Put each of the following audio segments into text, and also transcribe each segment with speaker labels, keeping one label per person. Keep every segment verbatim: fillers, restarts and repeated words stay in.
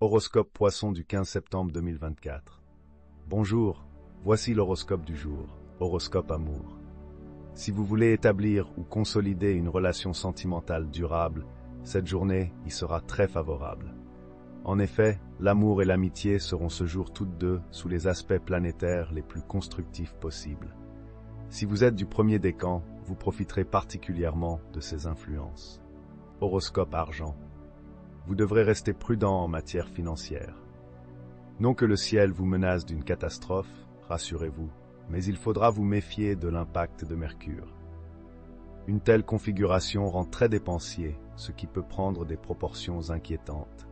Speaker 1: Horoscope Poisson du quinze septembre deux mille vingt-quatre. Bonjour, voici l'horoscope du jour, horoscope amour. Si vous voulez établir ou consolider une relation sentimentale durable, cette journée y sera très favorable. En effet, l'amour et l'amitié seront ce jour toutes deux sous les aspects planétaires les plus constructifs possibles. Si vous êtes du premier décan, vous profiterez particulièrement de ces influences. Horoscope argent. Vous devrez rester prudent en matière financière. Non que le ciel vous menace d'une catastrophe, rassurez-vous, mais il faudra vous méfier de l'impact de Mercure. Une telle configuration rend très dépensier, ce qui peut prendre des proportions inquiétantes.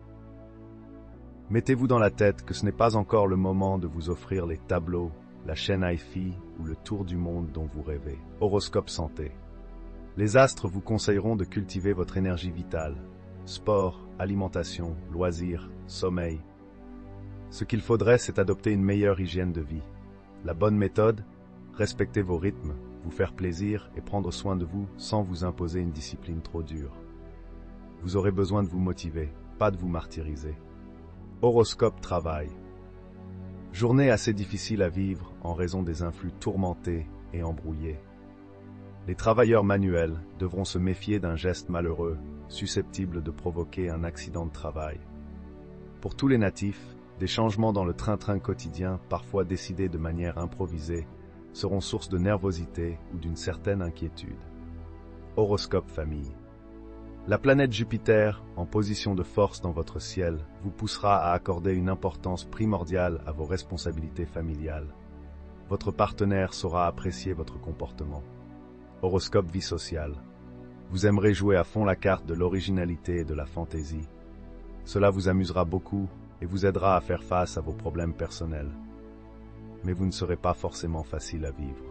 Speaker 1: Mettez-vous dans la tête que ce n'est pas encore le moment de vous offrir les tableaux, la chaîne hi-fi ou le tour du monde dont vous rêvez. Horoscope santé. Les astres vous conseilleront de cultiver votre énergie vitale. Sport, alimentation, loisirs, sommeil. Ce qu'il faudrait, c'est adopter une meilleure hygiène de vie. La bonne méthode, respecter vos rythmes, vous faire plaisir et prendre soin de vous sans vous imposer une discipline trop dure. Vous aurez besoin de vous motiver, pas de vous martyriser. Horoscope travail. Journée assez difficile à vivre en raison des influx tourmentés et embrouillés. Les travailleurs manuels devront se méfier d'un geste malheureux, susceptible de provoquer un accident de travail. Pour tous les natifs, des changements dans le train-train quotidien, parfois décidés de manière improvisée, seront source de nervosité ou d'une certaine inquiétude. Horoscope famille. La planète Jupiter, en position de force dans votre ciel, vous poussera à accorder une importance primordiale à vos responsabilités familiales. Votre partenaire saura apprécier votre comportement. Horoscope vie sociale. Vous aimerez jouer à fond la carte de l'originalité et de la fantaisie. Cela vous amusera beaucoup et vous aidera à faire face à vos problèmes personnels. Mais vous ne serez pas forcément facile à vivre.